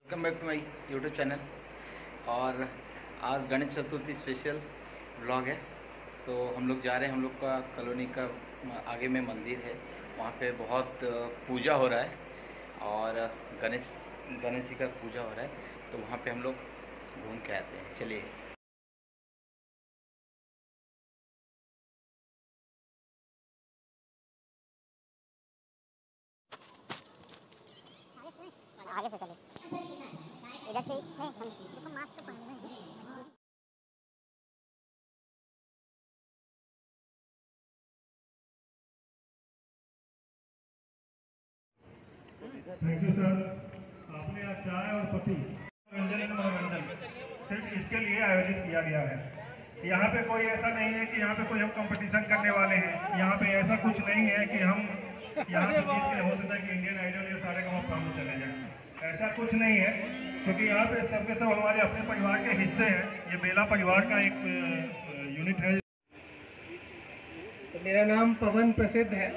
Welcome back to my YouTube channel. और आज Ganesh Chaturthi special vlog है। तो हम लोग जा रहे हैं, हम लोग का कॉलोनी का आगे में मंदिर है, वहाँ पे बहुत पूजा हो रहा है और गणेश जी का पूजा हो रहा है, तो वहाँ पे हम लोग घूम के आते हैं। चलिए। आगे से चले, इधर से नहीं, हम देखो मास्क तो पहने हैं। Thank you sir. आपने आज चाय और पति मनोरंजन सिर्फ इसके लिए आयोजित किया गया है। यहाँ पे कोई ऐसा नहीं है कि यहाँ पे कोई हम कंपटीशन करने वाले हैं। यहाँ पे ऐसा कुछ नहीं है कि हम यहाँ पे जीत के हो सकता है कि इंडियन आइडल ये सारे काम में चले जाए, ऐसा कुछ नहीं है। क्योंकि यहाँ पे सबके सब हमारे अपने परिवार के हिस्से हैं। ये बेला परिवार का एक यूनिट है। तो मेरा नाम पवन प्रसिद्ध है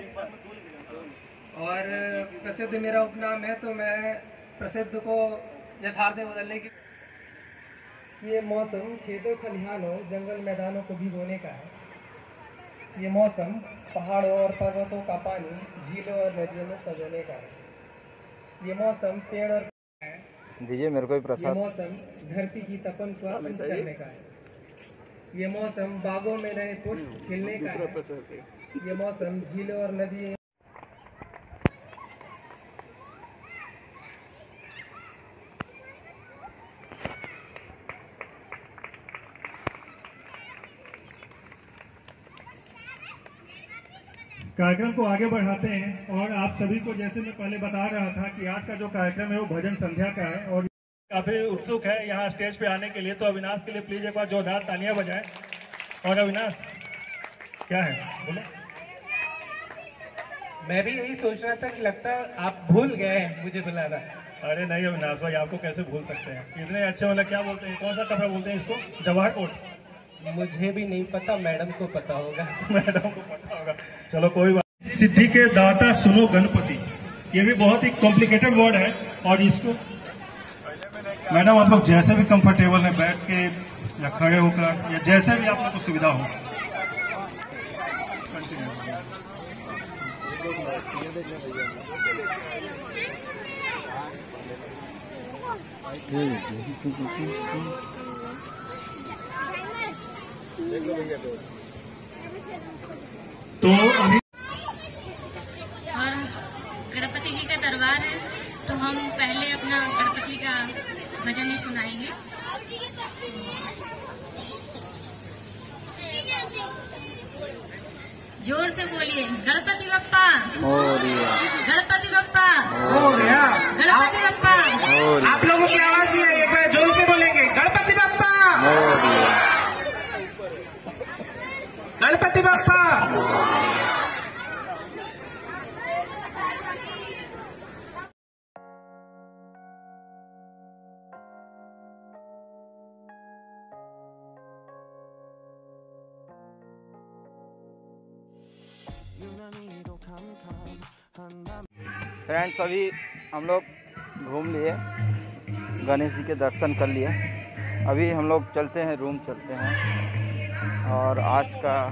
और प्रसिद्ध मेरा उपनाम है, तो मैं प्रसिद्ध को यथार्थ में बदलने की। ये मौसम खेतों खलिहानों जंगल मैदानों को भिगोने का है। ये मौसम पहाड़ों और पर्वतों का पानी झीलों और नदियों में सजोने का है। ये मौसम पेड़ और दीजिए मेरे को भी प्रसाद। ये मौसम धरती की तपन को अंत करने का है। ये मौसम बागों में नए पुष्प खिलने का है। ये मौसम झीलों और नदियों कार्यक्रम को आगे बढ़ाते हैं। और आप सभी को, जैसे मैं पहले बता रहा था कि आज का जो कार्यक्रम है वो भजन संध्या का है और काफी उत्सुक है यहाँ स्टेज पे आने के लिए। तो अविनाश के लिए प्लीज एक बार जोरदार तालियां बजाएं। और अविनाश क्या है बोले? मैं भी यही सोच रहा था कि लगता है आप भूल गए मुझे बुलाना। अरे नहीं अविनाश भाई, आपको कैसे भूल सकते हैं? इतने अच्छे मतलब क्या बोलते हैं, कौन सा कपड़ा बोलते हैं इसको? जवाहर कोट। मुझे भी नहीं पता, मैडम को पता होगा। मैडम को पता होगा, चलो कोई बात। सिद्धि के दाता सुनो गणपति, ये भी बहुत ही कॉम्प्लिकेटेड वर्ड है। और इसको मैडम आप लोग जैसे भी कंफर्टेबल है, बैठ के या खड़े होकर या जैसे भी आप लोग को सुविधा हो। तो अभी और गणपति जी का दरबार है, तो हम पहले अपना गणपति का भजन ही सुनाएंगे। जोर से बोलिए, गणपति बप्पा, गणपति बप्पा, गणपति बप्पा। आप लोगों की आवाज ही है, एक बार जोर से बोलेंगे, गणपति बप्पा, गणपति बप्पा। फ्रेंड्स, अभी हम लोग घूम लिए, गणेश जी के दर्शन कर लिए। अभी हम लोग चलते हैं, रूम चलते हैं और आज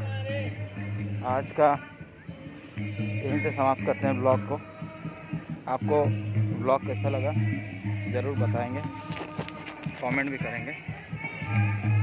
का यहीं पे समाप्त करते हैं ब्लॉग को। आपको ब्लॉग कैसा लगा ज़रूर बताएंगे, कमेंट भी करेंगे।